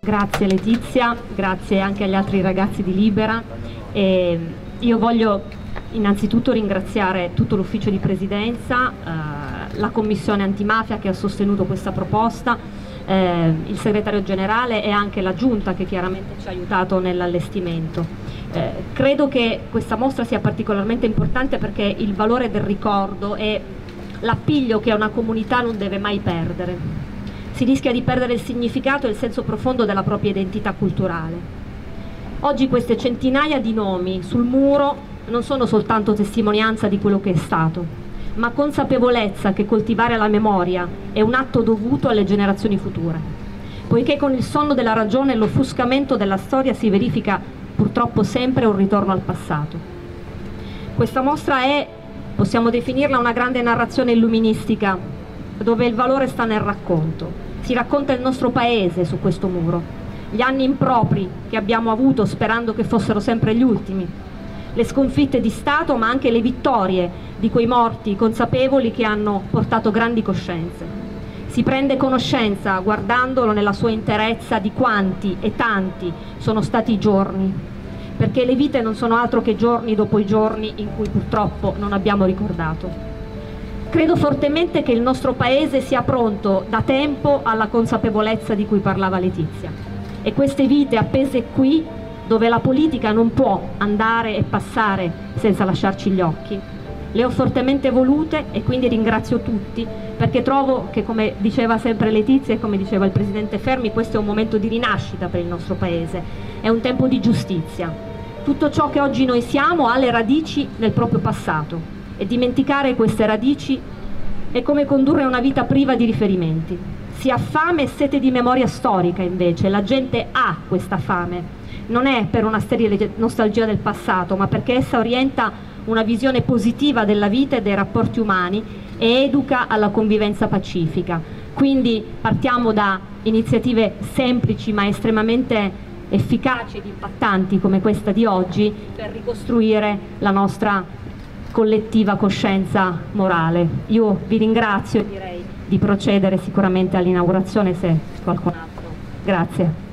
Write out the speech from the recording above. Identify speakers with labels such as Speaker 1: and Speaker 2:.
Speaker 1: Grazie Letizia, grazie anche agli altri ragazzi di Libera. Io voglio innanzitutto ringraziare tutto l'ufficio di presidenza, la commissione antimafia che ha sostenuto questa proposta, il segretario generale e anche la giunta che chiaramente ci ha aiutato nell'allestimento. Credo che questa mostra sia particolarmente importante perché il valore del ricordo è l'appiglio che una comunità non deve mai perdere. Si rischia di perdere il significato e il senso profondo della propria identità culturale. Oggi queste centinaia di nomi sul muro non sono soltanto testimonianza di quello che è stato, ma consapevolezza che coltivare la memoria è un atto dovuto alle generazioni future, poiché con il sonno della ragione e l'offuscamento della storia si verifica purtroppo sempre un ritorno al passato. Questa mostra è, possiamo definirla, una grande narrazione illuministica, dove il valore sta nel racconto. Si racconta il nostro paese su questo muro, gli anni impropri che abbiamo avuto sperando che fossero sempre gli ultimi, le sconfitte di Stato ma anche le vittorie di quei morti consapevoli che hanno portato grandi coscienze. Si prende conoscenza, guardandolo nella sua interezza, di quanti e tanti sono stati i giorni, perché le vite non sono altro che giorni dopo i giorni in cui purtroppo non abbiamo ricordato. Credo fortemente che il nostro Paese sia pronto da tempo alla consapevolezza di cui parlava Letizia, e queste vite appese qui, dove la politica non può andare e passare senza lasciarci gli occhi, le ho fortemente volute e quindi ringrazio tutti, perché trovo che, come diceva sempre Letizia e come diceva il Presidente Fermi, questo è un momento di rinascita per il nostro Paese, è un tempo di giustizia. Tutto ciò che oggi noi siamo ha le radici nel proprio passato, e dimenticare queste radici è come condurre una vita priva di riferimenti. Si ha fame e sete di memoria storica, invece la gente ha questa fame, non è per una sterile nostalgia del passato, ma perché essa orienta una visione positiva della vita e dei rapporti umani e educa alla convivenza pacifica. Quindi partiamo da iniziative semplici ma estremamente efficaci ed impattanti come questa di oggi per ricostruire la nostra collettiva coscienza morale. Io vi ringrazio e direi di procedere sicuramente all'inaugurazione se qualcun altro. Grazie.